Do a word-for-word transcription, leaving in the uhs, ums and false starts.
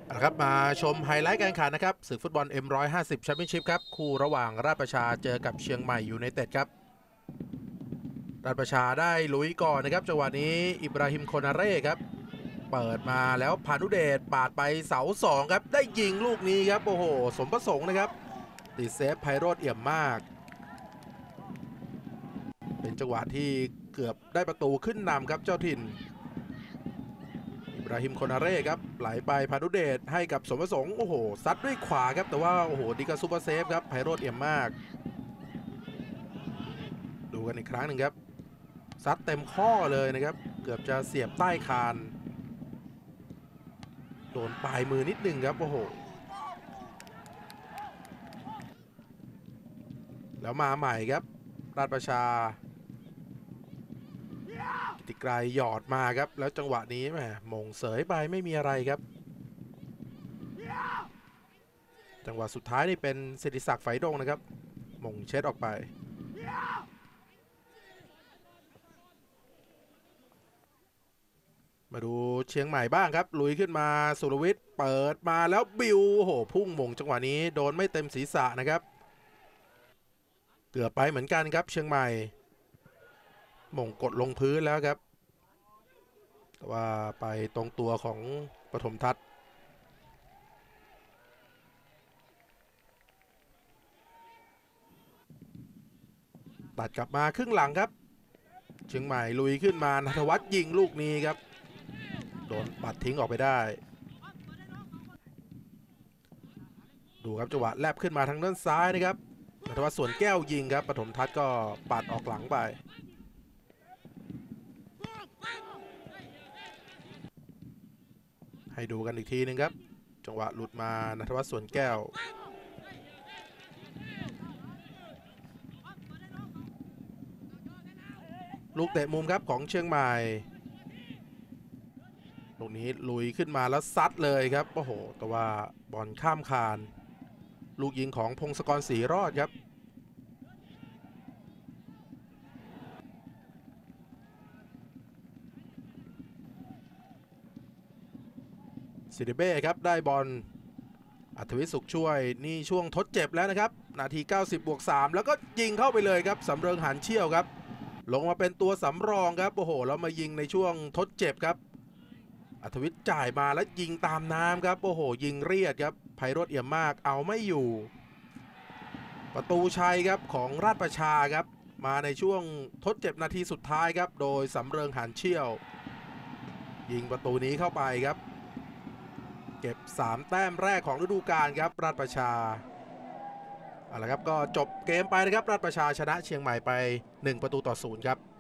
นะครับมาชมไฮไลท์การแข่งขันนะครับศึกฟุตบอล เอ็ม หนึ่งร้อยห้าสิบ แชมเปี้ยนชิพครับคู่ระหว่างราชประชาเจอกับเชียงใหม่ยูไนเต็ดครับราชประชาได้ลุยก่อนนะครับจังหวะนี้อิบราฮิมโคนาเร่ครับเปิดมาแล้วพานุเดชปาดไปเสาสองครับได้ยิงลูกนี้ครับโอ้โหสมประสงค์นะครับติดเซฟไพโรจน์เอี่ยมมากเป็นจังหวะที่เกือบได้ประตูขึ้นนำครับเจ้าถิ่นอิบราฮิมโคนาเร่ครับไหลไปพานุเดชให้กับสมประสงค์โอ้โหซัดด้วยขวาครับแต่ว่าโอ้โหดีกาซูเปอร์เซฟครับไพโรจน์เอี่ยมมากดูกันอีกครั้งหนึ่งครับซัดเต็มข้อเลยนะครับเกือบจะเสียบใต้คานโดนปลายมือนิดนึงครับโอ้โหแล้วมาใหม่ครับราชประชาติไกรหยอดมาครับแล้วจังหวะนี้แหมมงเสยไปไม่มีอะไรครับจังหวะสุดท้ายนี่เป็นศิริศักดิ์ไฝดงนะครับมงเช็ดออกไปมาดูเชียงใหม่บ้างครับลุยขึ้นมาสุรวิทย์เปิดมาแล้วบิวโอ้โหพุ่งมงจังหวะนี้โดนไม่เต็มศีรษะนะครับเกือบไปเหมือนกันครับเชียงใหม่มงกดลงพื้นแล้วครับแต่ว่าไปตรงตัวของปฐมทัศน์ตัดกลับมาครึ่งหลังครับเชียงใหม่ลุยขึ้นมาณัฐวัฒน์ยิงลูกนี้ครับโดนปัดทิ้งออกไปได้ดูครับจังหวะแลบขึ้นมาทางด้านซ้ายนะครับณัฐวัฒน์สวนแก้วยิงครับปฐมทัศน์ก็ปัดออกหลังไปให้ดูกันอีกทีนึงครับจังหวะหลุดมาณัฐวัฒน์สวนแก้วลูกเตะมุมครับของเชียงใหม่ลูกนี้ลุยขึ้นมาแล้วซัดเลยครับโอ้โหแต่ว่าบอลข้ามคานลูกยิงของพงศกรศรีรอดครับซิเดเบ้ครับได้บอลอัธวิทย์สุขช่วยนี่ช่วงทดเจ็บแล้วนะครับนาทีเก้าสิบบวกสามแล้วก็ยิงเข้าไปเลยครับสำเริงหันเชี่ยวครับลงมาเป็นตัวสำรองครับโอ้โหแล้วมายิงในช่วงทดเจ็บครับอัธวิทย์จ่ายมาแล้วยิงตามน้ำครับโอ้โหยิงเรียดครับไพโรจน์เอี่ยมมากเอาไม่อยู่ประตูชัยครับของราชประชาครับมาในช่วงทดเจ็บนาทีสุดท้ายครับโดยสำเริงหันเชี่ยวยิงประตูนี้เข้าไปครับเก็บสามแต้มแรกของฤดูกาลครับราชประชาเอาละครับก็จบเกมไปนะครับราชประชาชนะเชียงใหม่ไปหนึ่งประตูต่อศูนย์ครับ